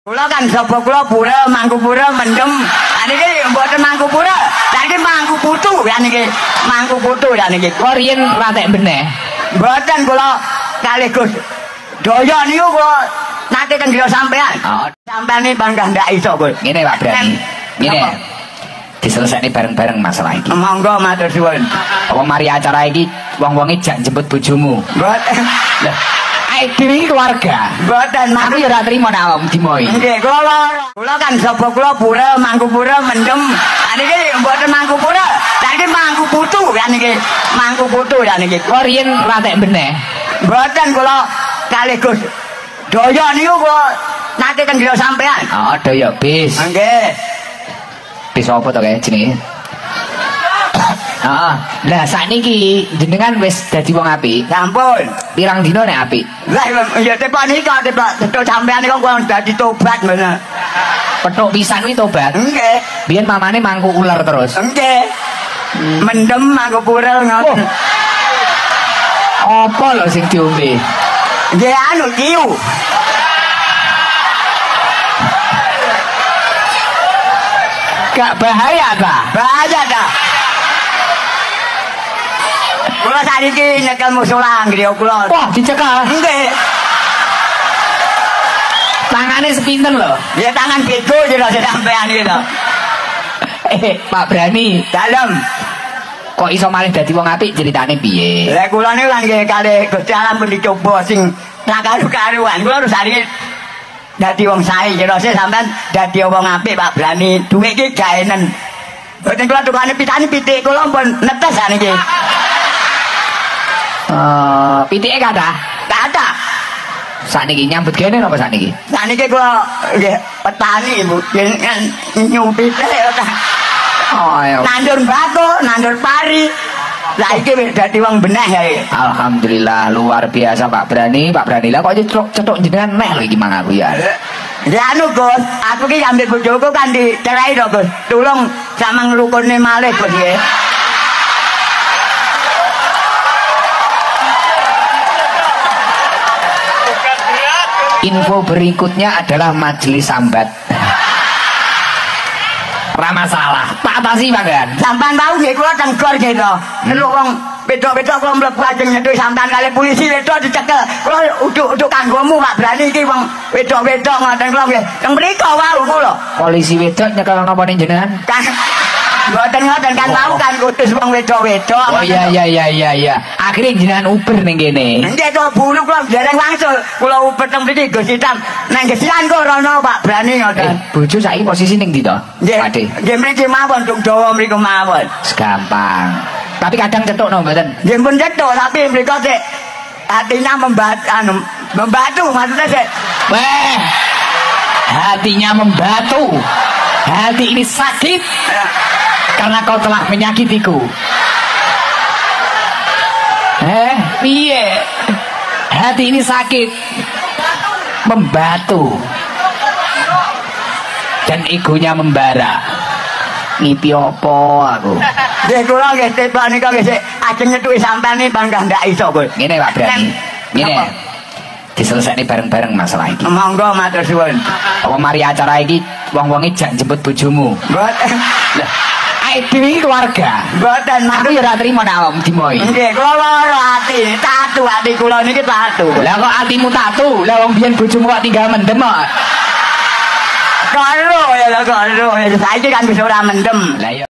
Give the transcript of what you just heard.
Kula kan sapa kula pura Mangkupura mendem. Niki mboten Mangkupura, niki Mangkuputu ya niki. Mangkuputu ya niki. Kok riyen ratek beneh. Mboten kula kalih Gus Daya niku kula nate teng griya sampean. Oh, sampean iki bangga ndak iso, Gus. Ngene Pak Brani. Ngene. Diselesaikne bareng-bareng masalah iki. Monggo matur suwun. Apa mari acara iki wong-wonge jak jemput bojomu. Mboten. Lah, ae dhewe keluarga. Mboten Aku ya ora trimo nek awakmu dimoi. Nggih, kula kan sapa kula pura Mangkupura mendem. Niki mboten Mangkupura, niki Mangkuputu ya niki. Mangkuputu ya niki. Kok riyen ratek beneh. Mboten kula kalih Gus Daya niku kula nate teng griya sampean. Oh, daya bis. Nggih. Bis apa to kae jenenge? Heeh. Lah sakniki jenengan wis dadi wong apik. Sampun. Pirang dina nek apik? Lah ya tepak nika tepak sampean niku kula dadi tobat men. Petuk pisan kuwi tobat. Nggih. Biyen mamane mangku ular terus. Nggih. Mendem Mangkupura ngoten. Apa lho sing diombe? Nggih anu kiu. Gak bahaya ta? Bahaya ta. Kula sakniki nyekel musala griya kula. Wah, dicekel. Nggih. Tangane sepinten lho. Ya tangan bego jero sampean iki to. Pak Brani, Dalem. kok iso malih dadi wong apik ceritane piye? Lah kula niku kan nggih kalih Gusti Allah pun dicoba sing karu-karuan. Kula terus hari dadi wong sae jero sampean dadi wong apik Pak Brani. Duwe iki gaenen. Boten kula tukane pitane pitik kula pun netes niki. Pitike kathah. Kathah. Sakniki nyambut gene napa sakniki? Sakniki kula nggih petani Ibu. Nyupite ta. Oh, ya. Nandur bako, nandur pari. Lah iki wis dadi wong beneh ya. Alhamdulillah luar biasa Pak Brani. Pak Brani lah kok cetok jenengan meh lho iki mang aku ya. Ya anu Gus, aku ki ambil bojoku kan dicerai to Gus. Tulung samang nglukune malih Gus nggih. Info berikutnya adalah majelis sambat. Masalah, tak atasi Pangan. Sampean tahu nggih kula tenggor nggih to. Nek wong wedok-wedok kula mlebu ajeng nyedhi sampean kali polisi wedok dicekel. Kula uduk kanggomu Pak Brani iki wong wedok-wedok ngoten kula nggih. Teng mriko wau kula. Polisi wedok nyekel napa ning jenengan? Kan mboten ngoten kan tahu kan kutus wong wedok-wedok. Oh iya. Akhirnya jenengan uber ning kene. Nggih to bulu kula dereng wangsul. Kula uber teng mriki Gus Hitam. Nang gesian kok rono Pak Brani ngoten. Bojo saiki posisi ning ndi to? Nggih. Nggih mriki mawon Duk Dawa mriku mawon. Gampang. Tapi kadang cetukno mboten. Nggih pun cetuk tapi mriku sik hatinya membatu maksudnya sik. Weh. Hatinya membatu. Hati ini sakit karena kau telah menyakitiku. Piye? Hati ini sakit, membatu, dan egonya membara. Ngipi opo aku? Nggih kula nggih tepak nika nggih sik ajeng nyethuki sampean iki bangga ndak iso, Gus. Ngene Pak Brani. Ngene. Diselesaikne bareng-bareng masalah iki. Monggo matur suwun. Apa mari acara iki wong-wonge jak jemput bojomu. Mboten. Lah, ae dhewe keluarga. Mboten Aku ya ora trimo nek awakmu dimoi. Nggih, kula lara ati, tatu ati kula niki tatu. Lah kok atimu tatu? Lah wong biyen bojomu kok tinggal mendem kok. Karo ya karo. Saiki kan wis ora mendem. Lah ya